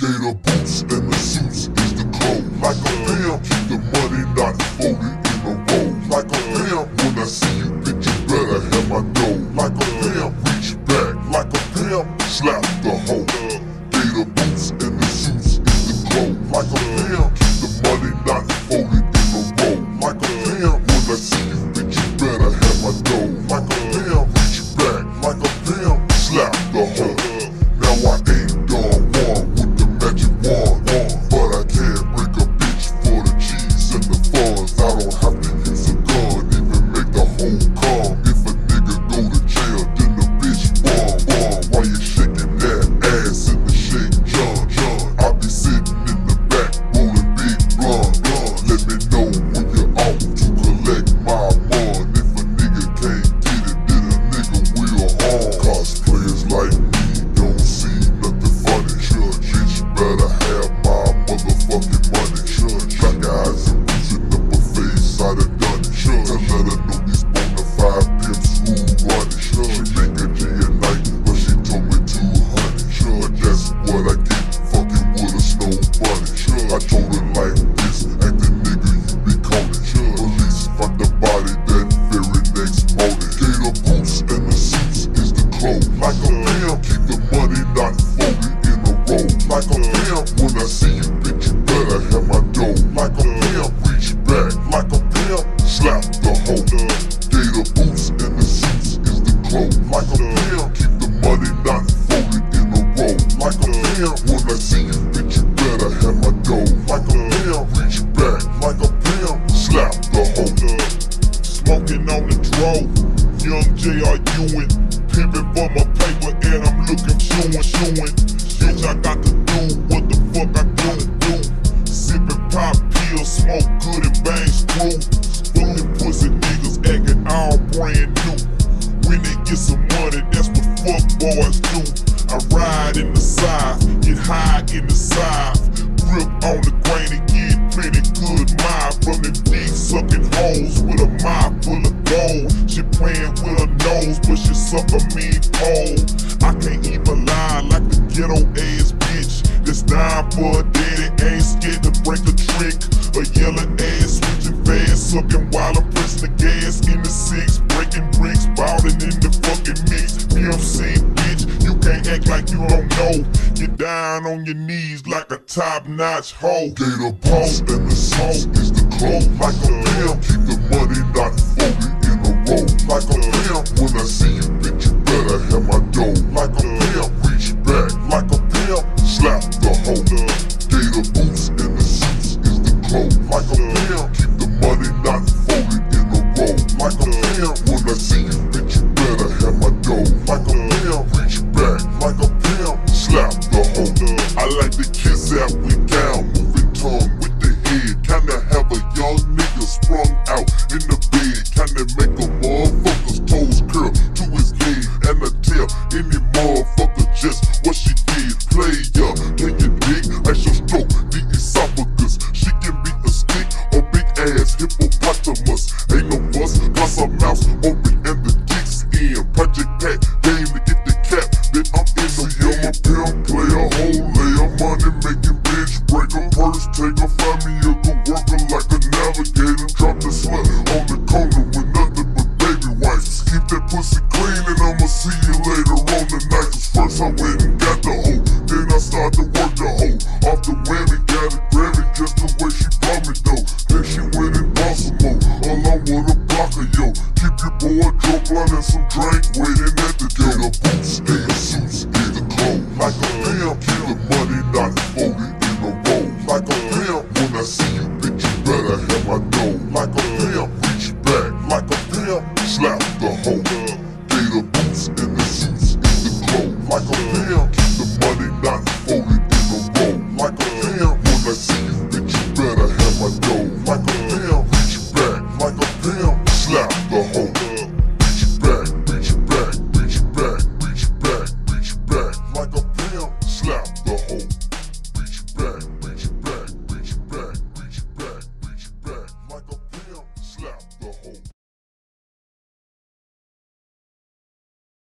Gator boots and the suits is the clothes. Like a pimp, keep the money not folded in a roll. Like a pimp, when I see you, bitch, you better have my dough. Like a pimp, reach back. Like a pimp, slap the hoe. Gator boots and the suits is the clothes. Like a pimp, keep the money not folded in a roll. Like a pimp, when I see you, bitch, you better have my dough. Like a pimp, reach back. Like a pimp, slap the hoe. Now I ain't done one with the magic wand, but I can't break a bitch for the cheese and the funds. I don't have to use a gun, even make the whole come. If a nigga go to jail, then the bitch bum. While you shaking that ass in the shake John. I be sitting in the back rolling big blunt. Let me know when you're out to collect my money. If a nigga can't get it, then a nigga will harm. Cosplayers like me don't see nothing funny. Bitch better have my motherfucking money. Black eyes and bruising up her face, I done done it. To let her know these bonafide pimps who run it. She make a G a night, but she told me 200. But that's what I get, fucking with a snow bunny. I told her like this, ain't the nigga you be calling. Police find the body that very next morning. Gator boots and the suits is the clothes. Like a pimp, keep the money not folded in a roll. Like a pimp, when I see you, bitch, you better have my dough. Like a pimp, reach back. Like a pimp, slap the hoe. Gator boots and the suits is the clothes. Like a pimp, keep the money not folded in a roll. Like a pimp, when I see you, bitch, you better have my dough. Like a pimp, reach back. Like a pimp, slap the hoe. Smoking on the drove, young J.R. Ewing, pimping for my paper and I'm looking showing. Bitch, I got to do what the fuck I gotta do. Sipping pop pills, smoke good and bang screw. Fucking pussy niggas acting all brand new. When they get some money, that's what fuck boys do. I ride in the side, get high in the side. Grip on the grain and get plenty good mind from them dick sucking hoes with a mouth full of gold. She playing with her nose, but she suck a mean pole. I can't even lie like a ghetto ass bitch that's dying for a daddy, ain't scared to break a trick. A yellow ass switching fast, sucking while I'm pressing the gas in the six, breaking bricks, ballin' in the fucking mix. PMC bitch, you can't act like you don't know. Get down on your knees like a top-notch hoe. Gator boots and the suits is the clothes. Like a pimp, keep the money not folded in a roll. Like a pimp, when I see you, bitch, you better have my dough. Like a pimp, reach back. Like a pimp, slap the hoe. Gator boots and the suits is the clothes. Like a pimp, keep the money not folded in a roll. Like a pimp, when I see you, bitch, you better have my dough. Like a pimp, reach back. Like a pimp, slap the hoe. I like to kiss that weekend.